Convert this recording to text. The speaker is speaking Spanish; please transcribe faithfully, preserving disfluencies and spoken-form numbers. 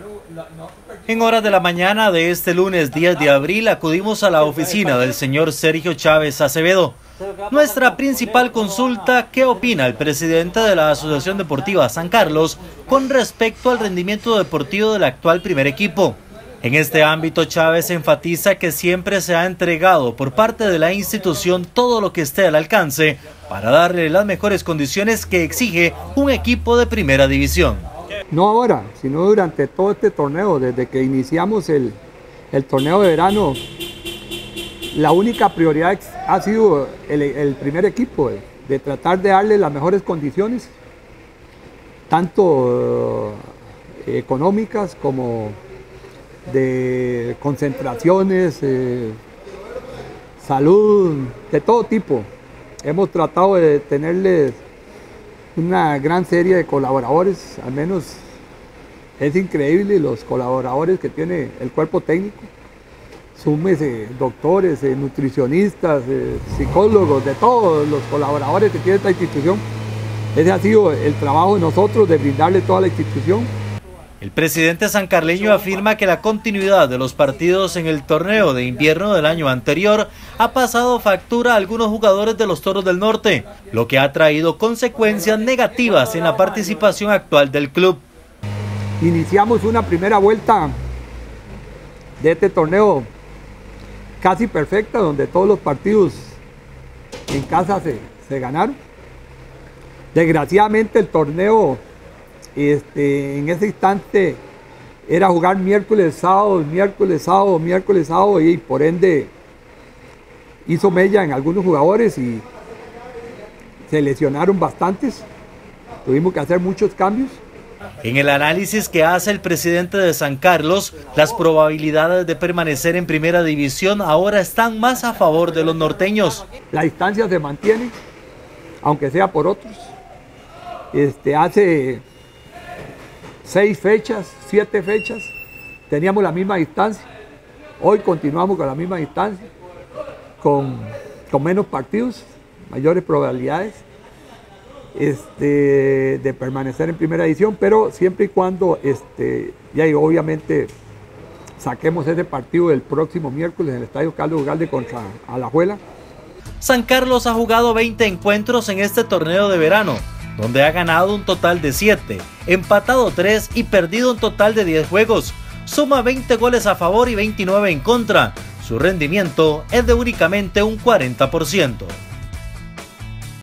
En horas de la mañana de este lunes diez de abril acudimos a la oficina del señor Sergio Chávez Acevedo. Nuestra principal consulta: ¿qué opina el presidente de la Asociación Deportiva San Carlos con respecto al rendimiento deportivo del actual primer equipo? En este ámbito, Chávez enfatiza que siempre se ha entregado por parte de la institución todo lo que esté al alcance para darle las mejores condiciones que exige un equipo de primera división. No ahora, sino durante todo este torneo, desde que iniciamos el, el torneo de verano, la única prioridad ha sido el, el primer equipo, de, de tratar de darle las mejores condiciones, tanto eh, económicas como de concentraciones, eh, salud, de todo tipo. Hemos tratado de tenerles una gran serie de colaboradores, al menos es increíble los colaboradores que tiene el cuerpo técnico. Súmese doctores, eh, nutricionistas, eh, psicólogos, de todos los colaboradores que tiene esta institución. Ese ha sido el trabajo de nosotros, de brindarle toda la institución. El presidente sancarleño afirma que la continuidad de los partidos en el torneo de invierno del año anterior ha pasado factura a algunos jugadores de los Toros del Norte, lo que ha traído consecuencias negativas en la participación actual del club. Iniciamos una primera vuelta de este torneo casi perfecta, donde todos los partidos en casa se, se ganaron. Desgraciadamente el torneo Este, en ese instante era jugar miércoles, sábado, miércoles, sábado, miércoles, sábado, y por ende hizo mella en algunos jugadores y se lesionaron bastantes. Tuvimos que hacer muchos cambios. En el análisis que hace el presidente de San Carlos, las probabilidades de permanecer en primera división ahora están más a favor de los norteños. La distancia se mantiene, aunque sea por otros. Este, hace seis fechas, siete fechas, teníamos la misma distancia. Hoy continuamos con la misma distancia, con, con menos partidos, mayores probabilidades este, de permanecer en primera división, pero siempre y cuando, este, ya y obviamente, saquemos ese partido del próximo miércoles en el Estadio Carlos Ugalde contra Alajuela. San Carlos ha jugado veinte encuentros en este torneo de verano, donde ha ganado un total de siete, empatado tres y perdido un total de diez juegos. Suma veinte goles a favor y veintinueve en contra. Su rendimiento es de únicamente un cuarenta por ciento.